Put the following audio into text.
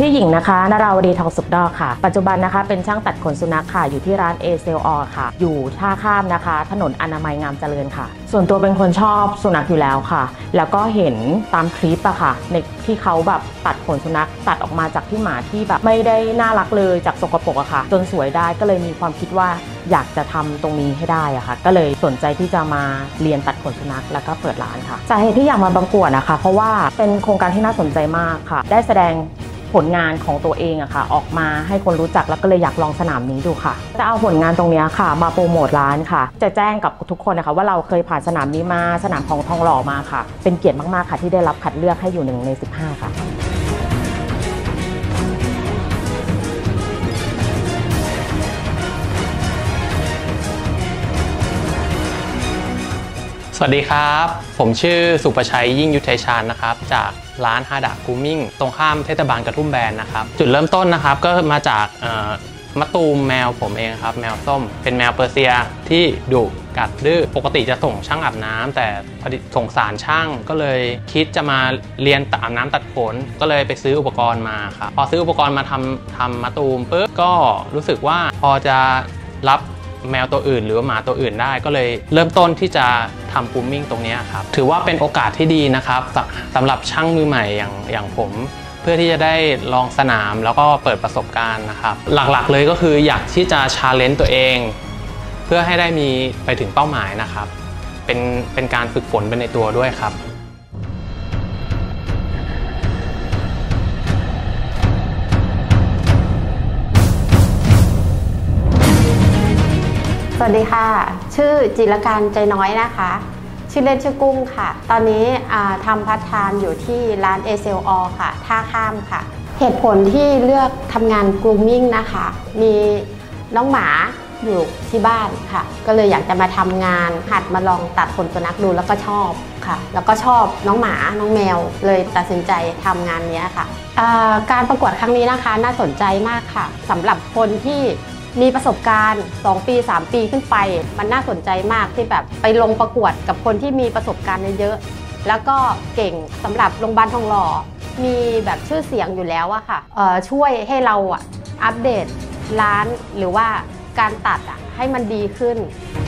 ชื่อหญิงนะคะนราวดีทองสุขดอกค่ะปัจจุบันนะคะเป็นช่างตัดขนสุนัขค่ะอยู่ที่ร้านเอเซลออค่ะอยู่ท่าข้ามนะคะถนนอนามัยงามเจริญค่ะส่วนตัวเป็นคนชอบสุนัขอยู่แล้วค่ะแล้วก็เห็นตามคลิปอะค่ะในที่เขาแบบตัดขนสุนัขตัดออกมาจากที่หมาที่แบบไม่ได้น่ารักเลยจากสกปรกอะค่ะจนสวยได้ก็เลยมีความคิดว่าอยากจะทำตรงนี้ให้ได้อะค่ะก็เลยสนใจที่จะมาเรียนตัดขนสุนัขแล้วก็เปิดร้านค่ะสาเหตุที่อยากมาประกวดนะคะเพราะว่าเป็นโครงการที่น่าสนใจมากค่ะได้แสดงผลงานของตัวเองอะค่ะออกมาให้คนรู้จักแล้วก็เลยอยากลองสนามนี้ดูค่ะจะเอาผลงานตรงนี้ค่ะมาโปรโมทร้านค่ะจะแจ้งกับทุกคนนะคะว่าเราเคยผ่านสนามนี้มาสนามของทองหล่อมาค่ะเป็นเกียรติมากๆค่ะที่ได้รับคัดเลือกให้อยู่1 ใน 15ค่ะสวัสดีครับผมชื่อสุประชัยยิ่งยุทธชาญนะครับจากร้านฮาดะกูมิ่งตรงข้ามเทศบาลกระทุ่มแบนนะครับจุดเริ่มต้นนะครับก็มาจากมะตูมแมวผมเองครับแมวส้มเป็นแมวเปอร์เซียที่ดุกัดดื้อปกติจะส่งช่างอาบน้ำแต่พอดีสงสารช่างก็เลยคิดจะมาเรียนอาบน้ำตัดขนก็เลยไปซื้ออุปกรณ์มาครับพอซื้ออุปกรณ์มาทำมะตูมปุ๊บก็รู้สึกว่าพอจะรับแมวตัวอื่นหรือว่าหมาตัวอื่นได้ก็เลยเริ่มต้นที่จะทำกรูมมิ่งตรงนี้ครับถือว่าเป็นโอกาสที่ดีนะครับสำหรับช่างมือใหม่อย่างผมเพื่อที่จะได้ลองสนามแล้วก็เปิดประสบการณ์นะครับหลักๆเลยก็คืออยากที่จะชาเลนจ์ตัวเองเพื่อให้ได้มีไปถึงเป้าหมายนะครับเป็นการฝึกฝนไปในตัวด้วยครับสวัสดีค่ะชื่อจิรการใจน้อยนะคะชื่อเล่นชื่อกุ้งค่ะตอนนี้ทำพาร์ทไทม์อยู่ที่ร้านเอเซลออค่ะท่าข้ามค่ะเหตุผลที่เลือกทำงานกรูมมิ่งนะคะมีน้องหมาอยู่ที่บ้านค่ะก็เลยอยากจะมาทำงานหัดมาลองตัดขนสุนัขดูแล้วก็ชอบค่ะแล้วก็ชอบน้องหมาน้องแมวเลยตัดสินใจทำงานนี้ค่ะการประกวดครั้งนี้นะคะน่าสนใจมากค่ะสำหรับคนที่มีประสบการณ์2 ปี 3 ปีขึ้นไปมันน่าสนใจมากที่แบบไปลงประกวดกับคนที่มีประสบการณ์เยอะๆแล้วก็เก่งสำหรับโรงพยาบาลทองหล่อมีแบบชื่อเสียงอยู่แล้วอะค่ะช่วยให้เราอัปเดตร้านหรือว่าการตัดให้มันดีขึ้น